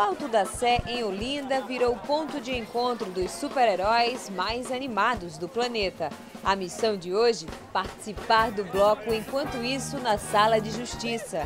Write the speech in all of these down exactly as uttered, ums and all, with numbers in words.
Alto da Sé, em Olinda, virou ponto de encontro dos super-heróis mais animados do planeta. A missão de hoje, participar do bloco Enquanto Isso na Sala de Justiça.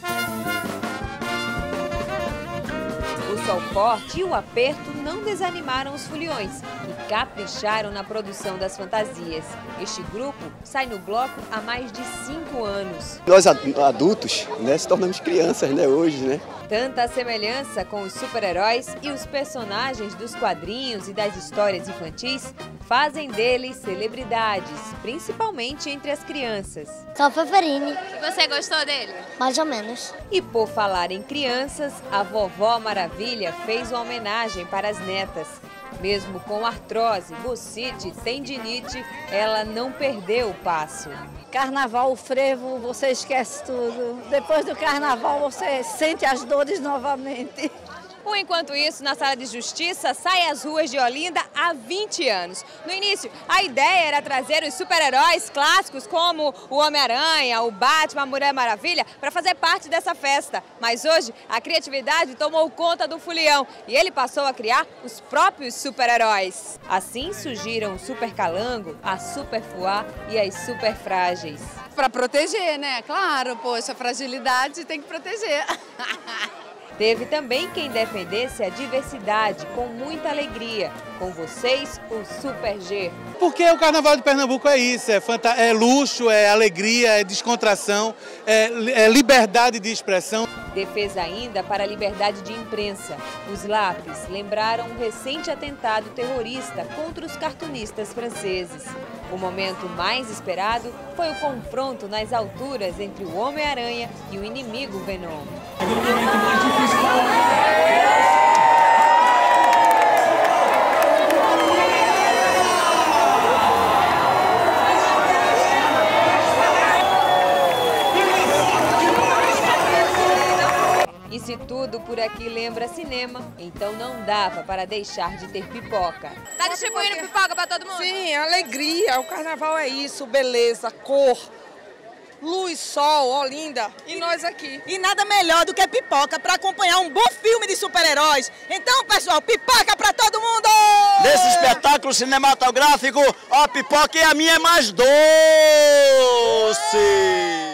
O sol forte e o aperto não desanimaram os foliões e capricharam na produção das fantasias. Este grupo sai no bloco há mais de cinco anos. Nós adultos, né, se tornamos crianças, né, hoje, né? Tanta semelhança com os super-heróis e os personagens dos quadrinhos e das histórias infantis fazem deles celebridades, principalmente entre as crianças. Só Feferine. E você gostou dele? Mais ou menos. E por falar em crianças, a vovó Maravilha fez uma homenagem para as netas. Mesmo com artrose, bucite, tendinite, ela não perdeu o passo. Carnaval, o frevo, você esquece tudo. Depois do carnaval, você sente as dores novamente. O Enquanto Isso, na Sala de Justiça, sai às ruas de Olinda há vinte anos. No início, a ideia era trazer os super-heróis clássicos como o Homem-Aranha, o Batman, a Mulher Maravilha, para fazer parte dessa festa. Mas hoje, a criatividade tomou conta do folião e ele passou a criar os próprios super-heróis. Assim surgiram o Super Calango, a Super Fuá e as Super Frágeis. Para proteger, né? Claro, poxa, a fragilidade tem que proteger. Teve também quem defendesse a diversidade com muita alegria. Com vocês, o Super G. Porque o Carnaval de Pernambuco é isso, é, é luxo, é alegria, é descontração, é, é liberdade de expressão. Defesa ainda para a liberdade de imprensa. Os lápis lembraram um recente atentado terrorista contra os cartunistas franceses. O momento mais esperado foi o confronto nas alturas entre o Homem-Aranha e o inimigo Venom. E se tudo por aqui lembra cinema, então não dava para deixar de ter pipoca. Tá distribuindo pipoca para todo mundo? Sim, alegria. O carnaval é isso, beleza, cor, luz, sol, Olinda e nós aqui. E nada melhor do que pipoca para acompanhar um bom filme de super-heróis. Então, pessoal, pipoca para todo mundo! Nesse espetáculo cinematográfico, a pipoca e a minha é mais doce.